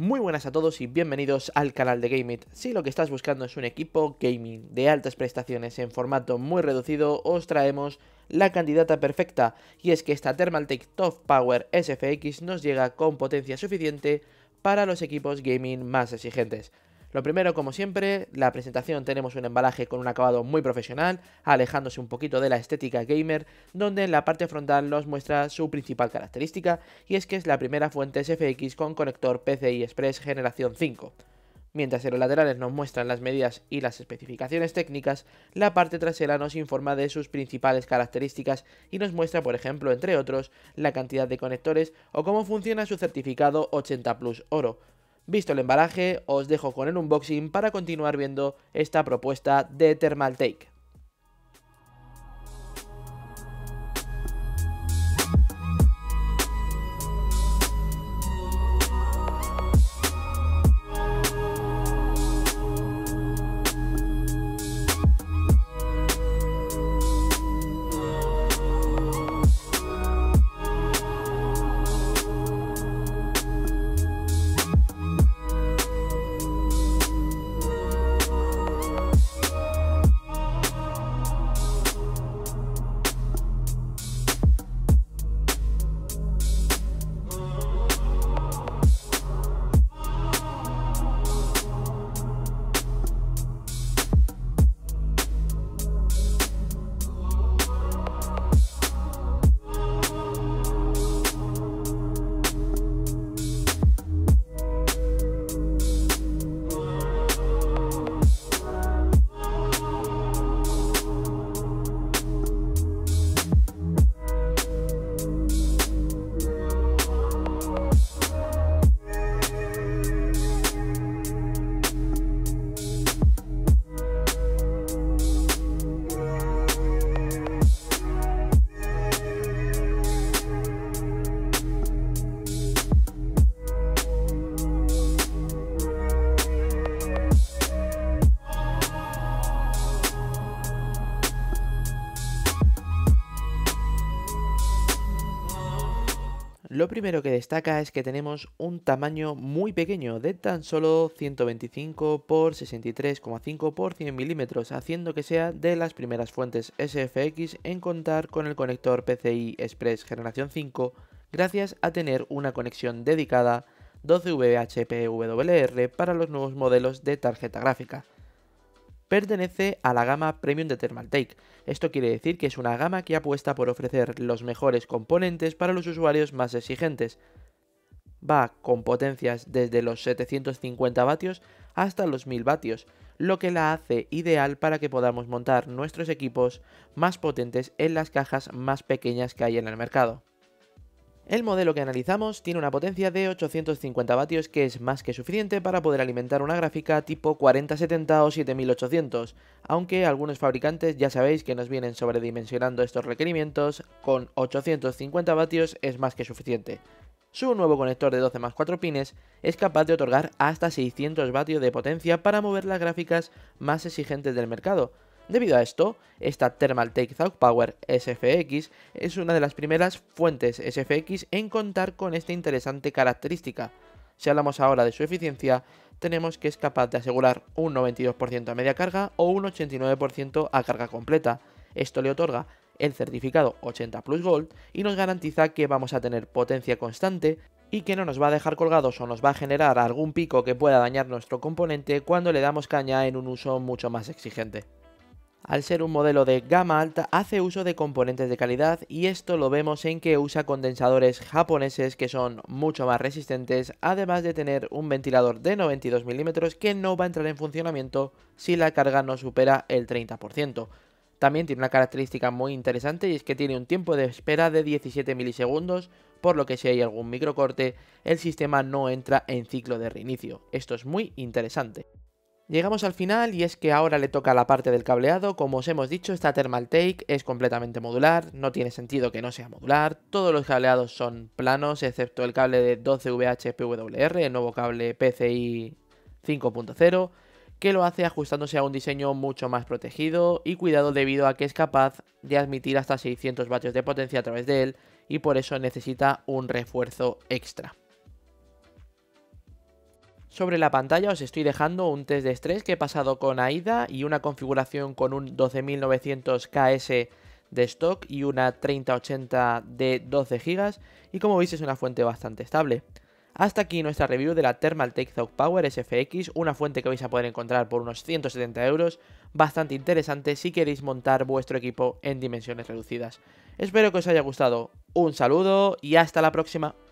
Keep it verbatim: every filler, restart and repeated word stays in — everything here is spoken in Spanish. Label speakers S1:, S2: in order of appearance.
S1: Muy buenas a todos y bienvenidos al canal de GameIt. Si lo que estás buscando es un equipo gaming de altas prestaciones en formato muy reducido, os traemos la candidata perfecta, y es que esta Thermaltake Top Power S F X nos llega con potencia suficiente para los equipos gaming más exigentes. Lo primero, como siempre, la presentación. Tenemos un embalaje con un acabado muy profesional, alejándose un poquito de la estética gamer, donde en la parte frontal nos muestra su principal característica, y es que es la primera fuente S F X con conector P C I Express generación cinco. Mientras en los laterales nos muestran las medidas y las especificaciones técnicas, la parte trasera nos informa de sus principales características y nos muestra, por ejemplo, entre otros, la cantidad de conectores o cómo funciona su certificado ochenta plus oro. Visto el embalaje, os dejo con el unboxing para continuar viendo esta propuesta de Thermaltake. Lo primero que destaca es que tenemos un tamaño muy pequeño, de tan solo ciento veinticinco por sesenta y tres coma cinco por cien milímetros, haciendo que sea de las primeras fuentes S F X en contar con el conector P C I Express generación cinco, gracias a tener una conexión dedicada doce W H P W R para los nuevos modelos de tarjeta gráfica. Pertenece a la gama Premium de Thermaltake. Esto quiere decir que es una gama que apuesta por ofrecer los mejores componentes para los usuarios más exigentes. Va con potencias desde los setecientos cincuenta vatios hasta los mil vatios, lo que la hace ideal para que podamos montar nuestros equipos más potentes en las cajas más pequeñas que hay en el mercado. El modelo que analizamos tiene una potencia de ochocientos cincuenta vatios, que es más que suficiente para poder alimentar una gráfica tipo cuarenta setenta o siete mil ochocientos, aunque algunos fabricantes ya sabéis que nos vienen sobredimensionando estos requerimientos. Con ochocientos cincuenta vatios es más que suficiente. Su nuevo conector de doce más cuatro pines es capaz de otorgar hasta seiscientos vatios de potencia para mover las gráficas más exigentes del mercado. Debido a esto, esta Thermaltake Top Power S F X es una de las primeras fuentes S F X en contar con esta interesante característica. Si hablamos ahora de su eficiencia, tenemos que es capaz de asegurar un noventa y dos por ciento a media carga o un ochenta y nueve por ciento a carga completa. Esto le otorga el certificado ochenta plus Gold y nos garantiza que vamos a tener potencia constante y que no nos va a dejar colgados o nos va a generar algún pico que pueda dañar nuestro componente cuando le damos caña en un uso mucho más exigente. Al ser un modelo de gama alta, hace uso de componentes de calidad, y esto lo vemos en que usa condensadores japoneses que son mucho más resistentes, además de tener un ventilador de noventa y dos milímetros que no va a entrar en funcionamiento si la carga no supera el treinta por ciento. También tiene una característica muy interesante, y es que tiene un tiempo de espera de diecisiete milisegundos, por lo que si hay algún microcorte, el sistema no entra en ciclo de reinicio. Esto es muy interesante. Llegamos al final, y es que ahora le toca la parte del cableado. Como os hemos dicho, esta Thermaltake es completamente modular, no tiene sentido que no sea modular. Todos los cableados son planos, excepto el cable de doce W H P W R, el nuevo cable P C I cinco punto cero, que lo hace ajustándose a un diseño mucho más protegido y cuidado, debido a que es capaz de admitir hasta seiscientos vatios de potencia a través de él, y por eso necesita un refuerzo extra. Sobre la pantalla os estoy dejando un test de estrés que he pasado con AIDA y una configuración con un doce mil novecientos K S de stock y una treinta ochenta de doce gigas, y como veis es una fuente bastante estable. Hasta aquí nuestra review de la Thermaltake Power S F X, una fuente que vais a poder encontrar por unos ciento setenta euros, bastante interesante si queréis montar vuestro equipo en dimensiones reducidas. Espero que os haya gustado, un saludo y hasta la próxima.